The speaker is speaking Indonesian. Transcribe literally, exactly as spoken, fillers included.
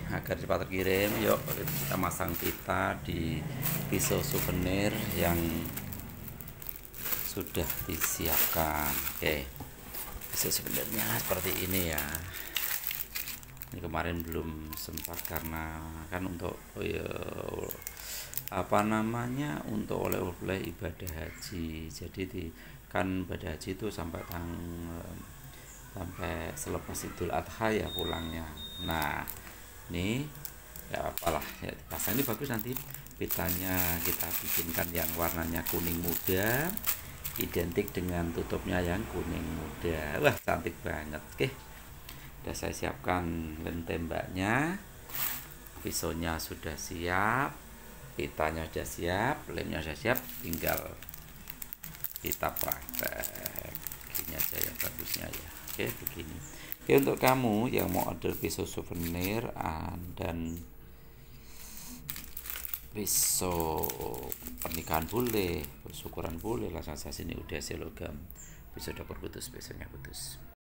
agar cepat terkirim, yuk kita masang pita di pisau souvenir yang sudah disiapkan. Oke, pisau souvenirnya seperti ini ya. Ini kemarin belum sempat karena kan untuk oh ya, apa namanya untuk oleh-oleh ibadah haji. Jadi di kan ibadah haji itu sampai tang sampai selepas Idul Adha ya pulangnya. Nah, ini ya apalah ya dipasang. Ini bagus, nanti pitanya kita bikinkan yang warnanya kuning muda, identik dengan tutupnya yang kuning muda. Wah, cantik banget. Oke, udah saya siapkan lem tembaknya, pisaunya sudah siap, pitanya sudah siap, lemnya sudah siap, tinggal kita praktek. Gini aja yang bagusnya ya. Oke, begini. Oke, untuk kamu yang mau order pisau souvenir dan pisau pernikahan boleh, syukuran boleh, langsung saja sini udah logam. Pisau dapur putus, pisaunya putus.